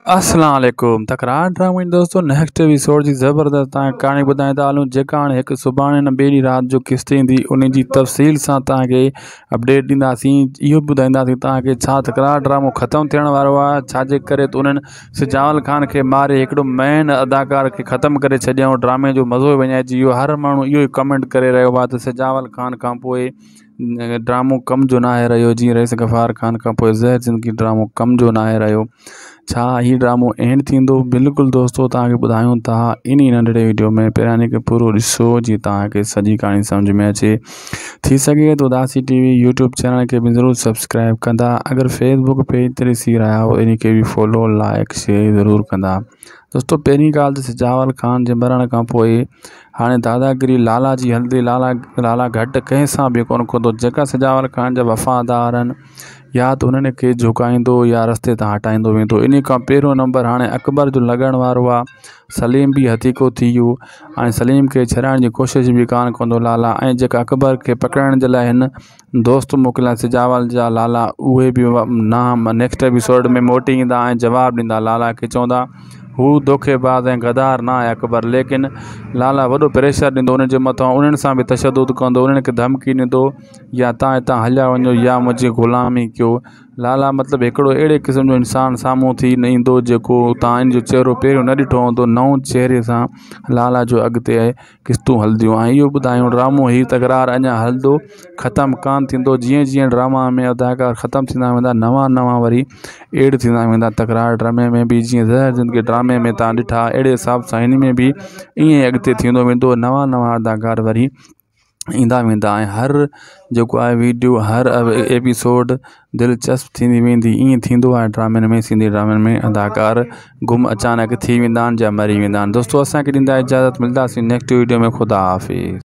अस्सलाम वालेकुम। तकरार ड्रामे दोस्तों नेक्स्ट एपिसोड जी ज़बरदस्त कहानी ॿुधाईं था हलूं, जेका हाणे हिकु सुभाणे न ॿिए ॾींहुं राति जो किस्त ईंदी उन जी तफ़सील सां तव्हांखे अपडेट ॾींदासीं। इहो ॿुधाईंदासीं तव्हांखे छा तकरार ड्रामो ख़त्म थियण वारो आहे, छाजे करे त उन्हनि सिजावल ख़ान खे मारे हिकिड़ो मेन अदाकार खे ख़त्म करे छॾियऊं। ड्रामे जो मज़ो विञाइजी वियो। हर माण्हू इहो ई कमेंट करे रहियो आहे त सिजावल ख़ान खां पोइ ड्रामो कम जो न आहे रहियो, जीअं रईस गफ़ार ख़ान खां पोइ ज़हर ज़िंदगी ड्रामो कम जो न आहे रहियो। छा ही ड्रामो एंड थींदो? बिल्कुलु दोस्तों तव्हांखे ॿुधायूं था इन नंढड़े वीडियो में। पहिरियां के पूरो ॾिसो जीअं तव्हांखे सॼी कहाणी सम्झ में अचे। थी सघे तो उदासी टीवी यूट्यूब चैनल के भी ज़रूर सब्सक्राइब कंदा। अगर फेसबुक पेज ते ॾिसी रहिया हो इन के भी फॉलो लाइक शेयर ज़रूर कंदा। दोस्तों पहिरीं ॻाल्हि त सिजावल ख़ान जे मरण खां पोइ हाणे दादागिरी लाला जी हलंदी। लाला घटि कंहिं सां बि कोन कंदो। जेका सिजावल ख़ान जा वफ़ादार आहिनि या त उन्हनि खे झुकाईंदो या रस्ते तां हटाईंदो वेंदो। इन खां पहिरियों नंबर हाणे अकबर जो लॻण वारो आहे। सलीम बि हथीको थी वियो। हाणे सलीम खे छॾाइण जी कोशिशि बि कान कंदो लाला। ऐं जेका अकबर खे पकड़ण जे लाइ हिन दोस्त मोकिलिया सिजावल जा लाला, उहे बि नाम नेक्स्ट एपिसोड में मोटी ईंदा ऐं जवाबु ॾींदा। लाला खे चवंदा हू धोखेबाज़ ऐं गदार ना आहे अकबर, लेकिन लाला वॾो प्रेशर ॾींदो उन्हनि जे मथां। उन्हनि सां बि तशदुद कंदो, उन्हनि खे धमकी ॾींदो या तव्हां हितां हलिया वञो या मुंहिंजी ग़ुलामी कयो। लाला मतिलबु हिकिड़ो अहिड़े क़िस्म जो इंसानु साम्हूं थी न ईंदो जेको तव्हां इन जो चहिरो पहिरियों न ॾिठो हूंदो। नओं चहिरे सां लाला जो अॻिते क़िस्तूं हलंदियूं। ऐं इहो ॿुधायूं ड्रामो ही तकरार अञा हलंदो, ख़त्मु कान थींदो। जीअं जीअं ड्रामा में अदाकार ख़त्मु थींदा वेंदा नवां वरी एड थींदा वेंदा। तकरार ड्रामे में बि जीअं ज़हर ज़िंदगी ड्रामे में तव्हां ॾिठा अहिड़े हिसाब सां हिन में बि ईअं ई अॻिते थींदो वेंदो। नवां अदाकार वरी ईंदा वेंदा ऐं हर जेको आहे वीडियो हर एपिसोड दिलचस्प थींदी वेंदी। ईअं थींदो आहे ड्रामनि में, सिंधी ड्रामनि में अदाकार गुम अचानक थी वेंदा आहिनि या मरी वेंदा आहिनि। दोस्तों असांखे ॾींदा इजाज़त, मिलंदासीं नेक्स्ट वीडियो में। ख़ुदा हाफ़िज़।